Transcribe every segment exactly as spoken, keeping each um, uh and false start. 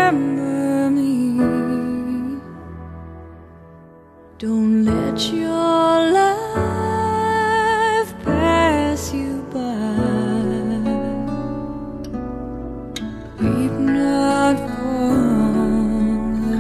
remember me. Don't let your life pass you by. Weep not for the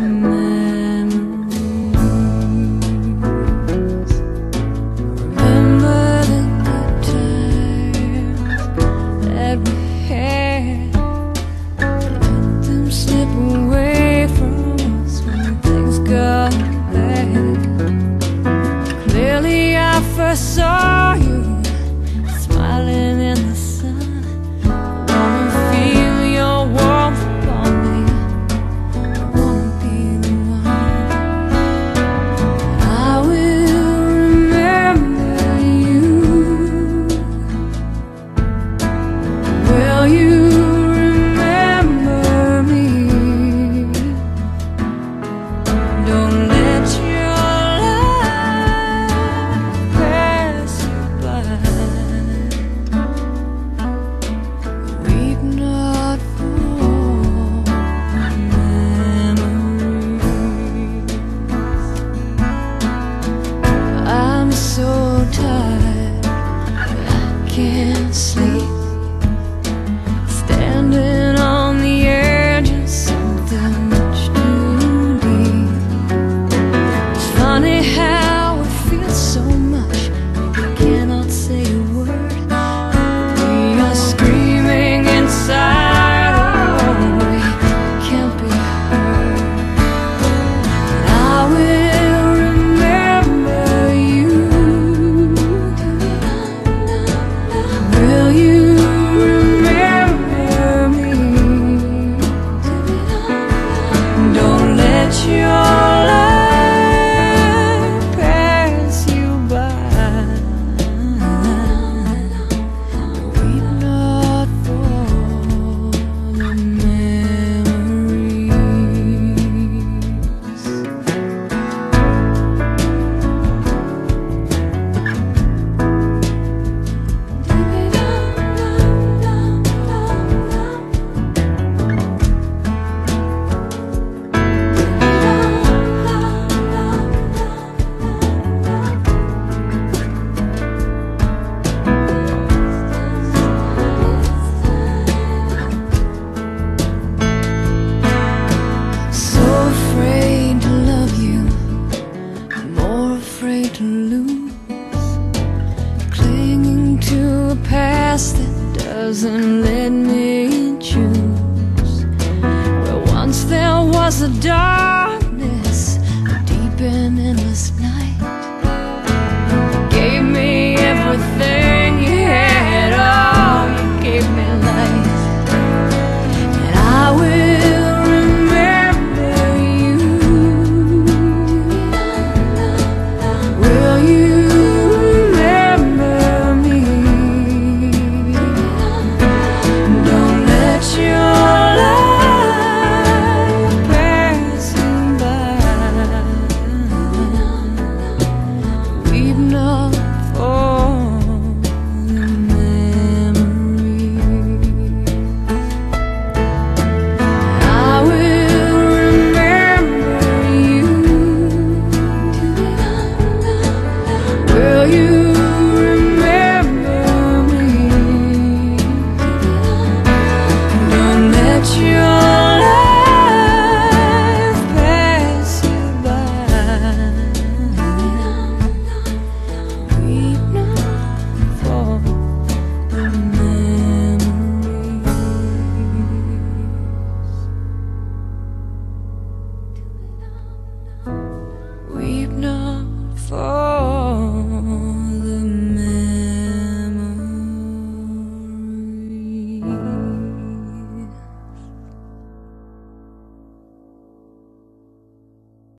memories. Remember the good times that we had. Let them slip away from us when things got bad. Clearly I first saw you smiling in the sun. I wanna feel your warmth upon me. I wanna be the one. I will remember you. Will you remember me? Don't let your life pass you by. Weep not for memories. I'm so tired, I can't sleep. Standing on the edge of something much too deep. It's funny how it feels so much, we cannot say a word. We are screaming inside, oh, we can't be heard. But I will remember you. Will you remember me? Don't let your life pass you by. Weep not for the memories. So afraid to love you, more afraid to lose. Clinging to a past that doesn't let me choose. Where once there was a dark